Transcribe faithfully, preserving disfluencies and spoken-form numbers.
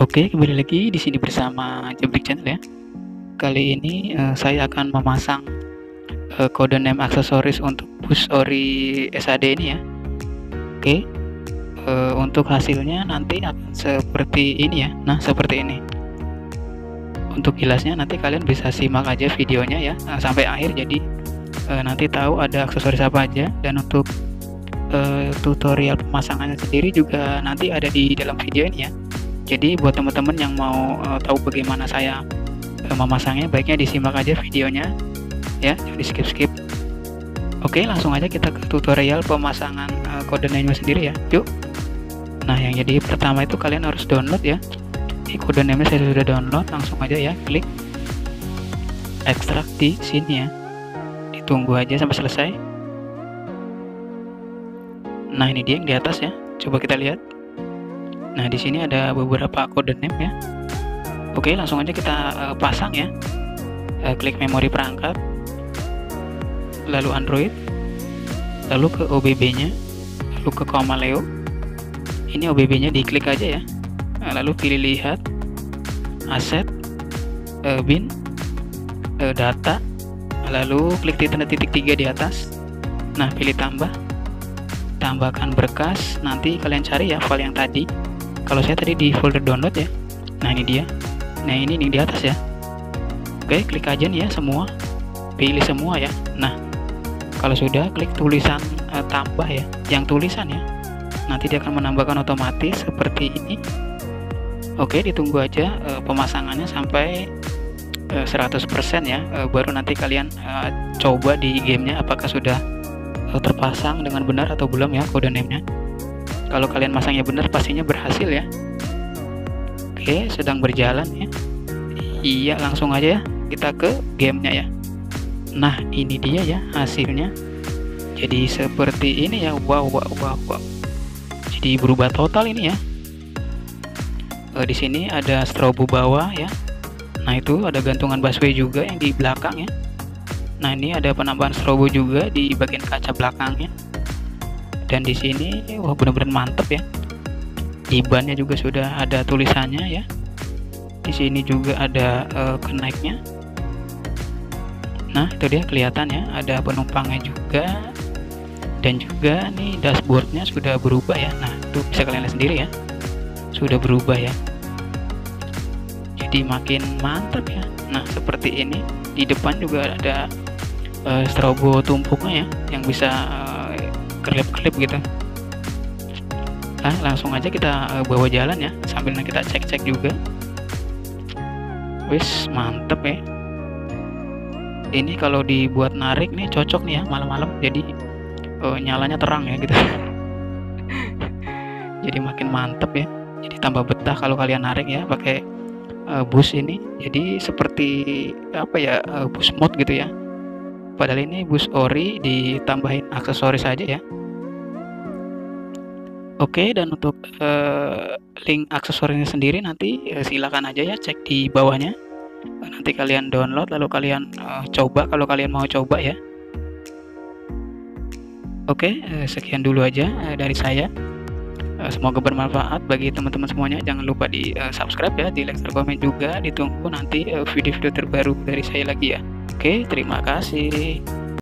Oke, kembali lagi di sini bersama Jabrik Channel ya. Kali ini uh, saya akan memasang uh, kode name aksesoris untuk bus ori S A D ini ya. Oke, uh, untuk hasilnya nanti akan seperti ini ya. Nah, seperti ini. Untuk jelasnya nanti kalian bisa simak aja videonya ya uh, sampai akhir. Jadi uh, nanti tahu ada aksesoris apa aja, dan untuk uh, tutorial pemasangannya sendiri juga nanti ada di dalam video ini ya. Jadi buat teman-teman yang mau uh, tahu bagaimana saya uh, memasangnya, baiknya disimak aja videonya ya, jangan di skip-skip. Oke, langsung aja kita ke tutorial pemasangan uh, kode name sendiri ya. Yuk. Nah, yang jadi pertama itu kalian harus download ya. Ini kode name saya sudah download, langsung aja ya klik ekstrak di sini ya. Ditunggu aja sampai selesai. Nah, ini dia yang di atas ya. Coba kita lihat. Nah, di sini ada beberapa kode name ya. Oke, langsung aja kita uh, pasang ya. Uh, klik memori perangkat, lalu Android, lalu ke O B B-nya, lalu ke Komaleo. Ini O B B-nya diklik aja ya. Nah, lalu pilih lihat, aset, uh, bin, uh, data, lalu klik di tanda titik tiga di atas. Nah, pilih tambah, tambahkan berkas. Nanti kalian cari ya file yang tadi. Kalau saya tadi di folder download ya. Nah, ini dia. Nah, ini nih di atas ya. Oke, klik aja nih ya semua. Pilih semua ya. Nah, kalau sudah, klik tulisan uh, tambah ya. Yang tulisan ya. Nanti dia akan menambahkan otomatis seperti ini. Oke, ditunggu aja uh, pemasangannya sampai uh, seratus persen ya. Uh, baru nanti kalian uh, coba di gamenya apakah sudah uh, terpasang dengan benar atau belum ya kode name-nya. Kalau kalian masangnya benar, pastinya berhasil ya. Oke, sedang berjalan ya. Iya, langsung aja ya kita ke gamenya ya. Nah, ini dia ya hasilnya. Jadi seperti ini ya. Wow, wow, wow, wow. Jadi berubah total ini ya. E, di sini ada strobo bawah ya. Nah, itu ada gantungan busway juga yang di belakang ya. Nah, ini ada penambahan strobo juga di bagian kaca belakangnya. Dan di sini wah, benar-benar mantep ya. I B A N-nya juga sudah ada tulisannya ya. Di sini juga ada uh, kenaiknya. Nah, itu dia kelihatan ya, ada penumpangnya juga. Dan juga nih dashboardnya sudah berubah ya. Nah, itu bisa kalian lihat sendiri ya. Sudah berubah ya. Jadi makin mantap ya. Nah, seperti ini. Di depan juga ada uh, strobo tumpuknya ya, yang bisa uh, kelip-kelip gitu. Nah, langsung aja kita uh, bawa jalan ya, sambil kita cek-cek juga. Wis, mantep ya. Ini kalau dibuat narik nih cocok nih ya malam-malam, jadi uh, nyalanya terang ya gitu. Jadi makin mantep ya. Jadi tambah betah kalau kalian narik ya pakai uh, bus ini. Jadi seperti apa ya, uh, bus mod gitu ya. Padahal ini bus ori ditambahin aksesoris saja ya. Oke, dan untuk uh, link aksesorisnya sendiri nanti uh, silakan aja ya cek di bawahnya. Nanti kalian download lalu kalian uh, coba kalau kalian mau coba ya. Oke, uh, sekian dulu aja uh, dari saya. Uh, semoga bermanfaat bagi teman-teman semuanya. Jangan lupa di uh, subscribe ya, di like, komen juga. Ditunggu nanti uh, video-video terbaru dari saya lagi ya. Oke, terima kasih.